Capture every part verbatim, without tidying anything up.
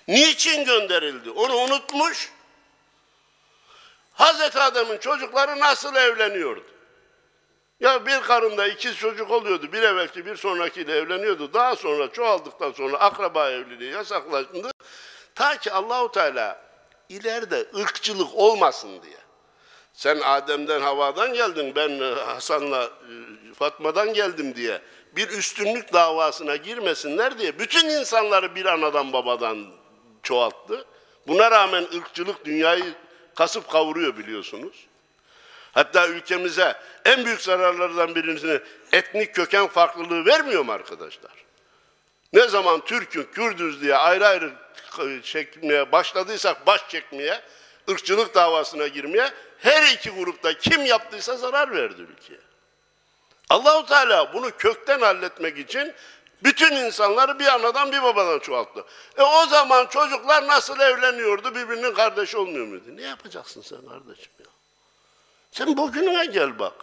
Niçin gönderildi? Onu unutmuş. Hazreti Adem'in çocukları nasıl evleniyordu? Ya bir karında ikiz çocuk oluyordu. Bir evvelki bir sonrakiyle evleniyordu. Daha sonra çoğaldıktan sonra akraba evliliği yasaklandı. Ta ki Allahu Teala ileride ırkçılık olmasın diye. Sen Adem'den Havva'dan geldin, ben Hasan'la Fatma'dan geldim diye bir üstünlük davasına girmesinler diye bütün insanları bir anadan babadan çoğalttı. Buna rağmen ırkçılık dünyayı kasıp kavuruyor biliyorsunuz. Hatta ülkemize en büyük zararlardan birisini etnik köken farklılığı vermiyor mu arkadaşlar? Ne zaman Türk'ün, Kürdüz diye ayrı ayrı çekmeye başladıysak, baş çekmeye, ırkçılık davasına girmeye, her iki grupta kim yaptıysa zarar verdi ülkeye. Allah-u Teala bunu kökten halletmek için bütün insanları bir anadan bir babadan çoğalttı. E o zaman çocuklar nasıl evleniyordu, birbirinin kardeşi olmuyor muydu? Ne yapacaksın sen kardeşim ya? Sen bugününe gel bak.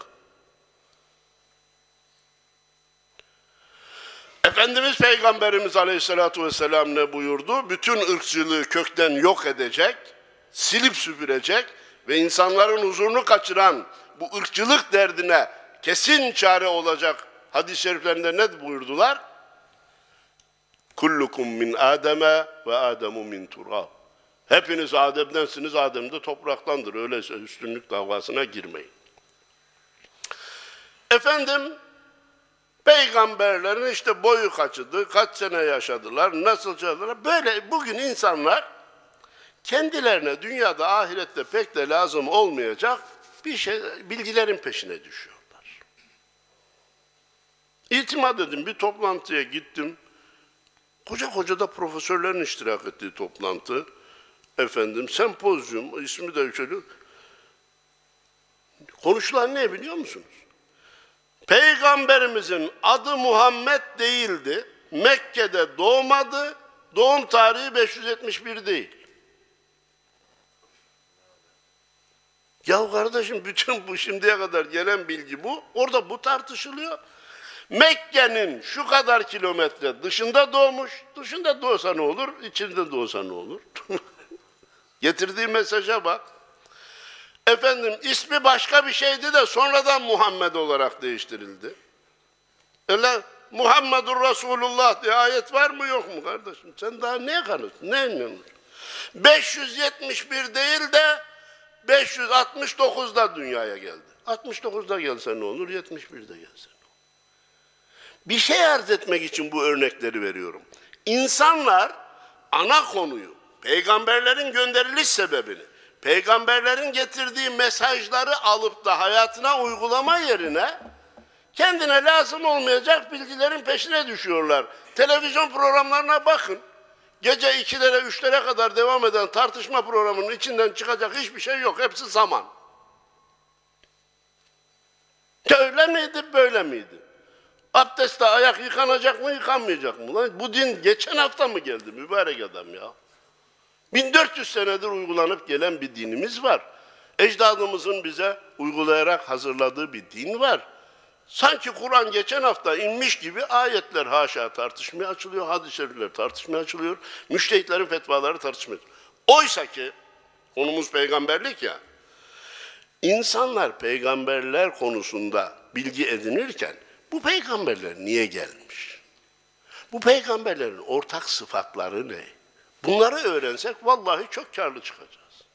Efendimiz Peygamberimiz Aleyhisselatü Vesselam ne buyurdu? Bütün ırkçılığı kökten yok edecek, silip süpürecek ve insanların huzurunu kaçıran bu ırkçılık derdine kesin çare olacak hadis-i şeriflerinde ne buyurdular? Kullukum min Adem'e ve Ademu min turab. Hepiniz Adem'densiniz, Adem de topraktandır. Öyleyse üstünlük davasına girmeyin. Efendim, peygamberlerin işte boyu kaçıdı, kaç sene yaşadılar, nasıl çalıştılar. Böyle bugün insanlar kendilerine dünyada, ahirette pek de lazım olmayacak bir şey, bilgilerin peşine düşüyorlar. İtimat edin, bir toplantıya gittim. Koca koca da profesörlerin iştirak ettiği toplantı. Efendim, sempozyum, ismi de şöyle. Konuşulan ne biliyor musunuz? Peygamberimizin adı Muhammed değildi. Mekke'de doğmadı. Doğum tarihi beş yüz yetmiş bir değil. Ya kardeşim, bütün bu şimdiye kadar gelen bilgi bu. Orada bu tartışılıyor. Mekke'nin şu kadar kilometre dışında doğmuş. Dışında doğsa ne olur? İçinde doğsa ne olur? Getirdiği mesaja bak. Efendim, ismi başka bir şeydi de sonradan Muhammed olarak değiştirildi. Öyle Muhammedur Resulullah diye ayet var mı yok mu kardeşim? Sen daha ne kanıtın? Ne inanıyorsun? beş yüz yetmiş bir değil de beş yüz altmış dokuzda dünyaya geldi. altmış dokuzda gelse ne olur? yetmiş birde gelse ne olur? Bir şey arz etmek için bu örnekleri veriyorum. İnsanlar ana konuyu, peygamberlerin gönderiliş sebebini, peygamberlerin getirdiği mesajları alıp da hayatına uygulama yerine kendine lazım olmayacak bilgilerin peşine düşüyorlar. Televizyon programlarına bakın. Gece ikilere, üçlere kadar devam eden tartışma programının içinden çıkacak hiçbir şey yok. Hepsi zaman. Öyle miydi, böyle miydi? Abdestte ayak yıkanacak mı, yıkanmayacak mı? Lan bu din geçen hafta mı geldi mübarek adam ya? bin dört yüz senedir uygulanıp gelen bir dinimiz var. Ecdadımızın bize uygulayarak hazırladığı bir din var. Sanki Kur'an geçen hafta inmiş gibi ayetler haşa tartışmaya açılıyor, hadis-i şerifler tartışmaya açılıyor, müştehitlerin fetvaları tartışmaya açılıyor. Oysa ki konumuz peygamberlik ya, insanlar peygamberler konusunda bilgi edinirken bu peygamberler niye gelmiş? Bu peygamberlerin ortak sıfatları ne? Bunları öğrensek vallahi çok karlı çıkacağız.